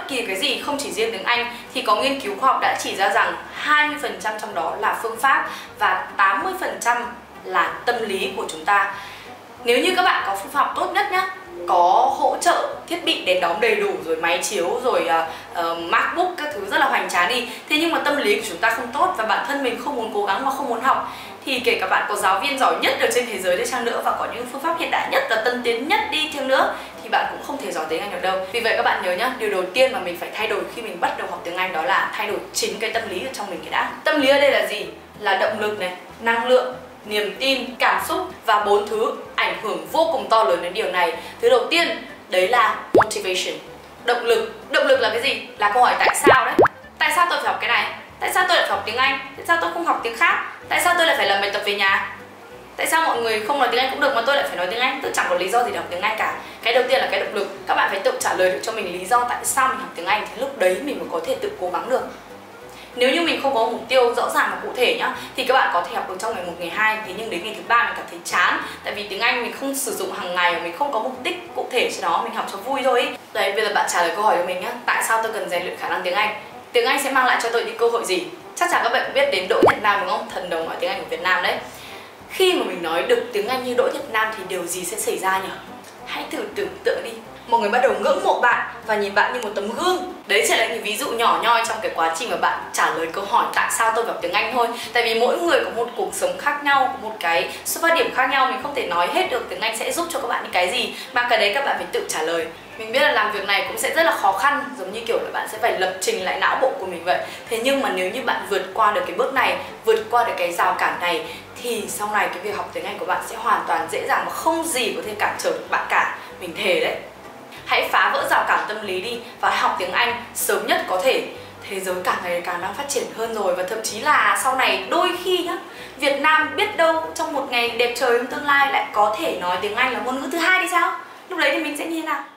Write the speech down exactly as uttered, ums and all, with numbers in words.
bất kỳ cái gì, không chỉ riêng tiếng Anh, thì có nghiên cứu khoa học đã chỉ ra rằng hai mươi phần trăm trong đó là phương pháp và tám mươi phần trăm là tâm lý của chúng ta. Nếu như các bạn có phương pháp tốt nhất nhá, có hỗ trợ thiết bị đèn đóm đầy đủ, rồi máy chiếu, rồi uh, uh, MacBook các thứ rất là hoành tráng đi, thế nhưng mà tâm lý của chúng ta không tốt và bản thân mình không muốn cố gắng và không muốn học, thì kể cả bạn có giáo viên giỏi nhất ở trên thế giới đi chăng nữa và có những phương pháp hiện đại nhất và tân tiến nhất đi chăng nữa, thì bạn cũng không thể giỏi tiếng Anh được đâu. Vì vậy các bạn nhớ nhá, điều đầu tiên mà mình phải thay đổi khi mình bắt đầu học tiếng Anh đó là thay đổi chính cái tâm lý ở trong mình cái đã. Tâm lý ở đây là gì? Là động lực này, năng lượng, niềm tin, cảm xúc và bốn thứ ảnh hưởng vô cùng to lớn đến điều này. Thứ đầu tiên đấy là motivation, động lực. Động lực là cái gì? Là câu hỏi tại sao đấy. Tại sao tôi phải học cái này? Tại sao tôi lại phải học tiếng Anh? Tại sao tôi không học tiếng khác? Tại sao tôi lại phải làm bài tập về nhà? Tại sao mọi người không nói tiếng Anh cũng được mà tôi lại phải nói tiếng Anh? Tôi chẳng có lý do gì để học tiếng Anh cả. Cái đầu tiên là cái động lực. Các bạn phải tự trả lời được cho mình lý do tại sao mình học tiếng Anh, thì lúc đấy mình mới có thể tự cố gắng được. Nếu như mình không có mục tiêu rõ ràng và cụ thể nhá, thì các bạn có thể học được trong ngày một, ngày hai, thế nhưng đến ngày thứ ba mình cảm thấy chán, tại vì tiếng Anh mình không sử dụng hàng ngày, mình không có mục đích cụ thể cho nó, mình học cho vui thôi ý. Đấy, bây giờ bạn trả lời câu hỏi của mình nhá, tại sao tôi cần rèn luyện khả năng tiếng Anh? Tiếng Anh sẽ mang lại cho tôi những cơ hội gì? Chắc chắn các bạn cũng biết đến Đỗ Nhật Nam đúng không? Thần đồng nói tiếng Anh của Việt Nam đấy. Khi mà mình nói được tiếng Anh như Đỗ Nhật Nam thì điều gì sẽ xảy ra nhỉ? Hãy thử tưởng tượng đi. Một người bắt đầu ngưỡng mộ bạn và nhìn bạn như một tấm gương. Đấy chỉ là những ví dụ nhỏ nhoi trong cái quá trình mà bạn trả lời câu hỏi tại sao tôi học tiếng Anh thôi. Tại vì mỗi người có một cuộc sống khác nhau, một cái xuất phát điểm khác nhau, mình không thể nói hết được tiếng Anh sẽ giúp cho các bạn những cái gì, mà cái đấy các bạn phải tự trả lời. Mình biết là làm việc này cũng sẽ rất là khó khăn, giống như kiểu là bạn sẽ phải lập trình lại não bộ của mình vậy. Thế nhưng mà nếu như bạn vượt qua được cái bước này, vượt qua được cái rào cản này, thì sau này cái việc học tiếng Anh của bạn sẽ hoàn toàn dễ dàng và không gì có thể cản trở được bạn cả. Mình thề đấy. Hãy phá vỡ rào cản tâm lý đi và hãy học tiếng Anh sớm nhất có thể. Thế giới càng ngày càng đang phát triển hơn rồi, và thậm chí là sau này đôi khi nhá, Việt Nam biết đâu trong một ngày đẹp trời trong tương lai lại có thể nói tiếng Anh là ngôn ngữ thứ hai thì sao? Lúc đấy thì mình sẽ như thế nào?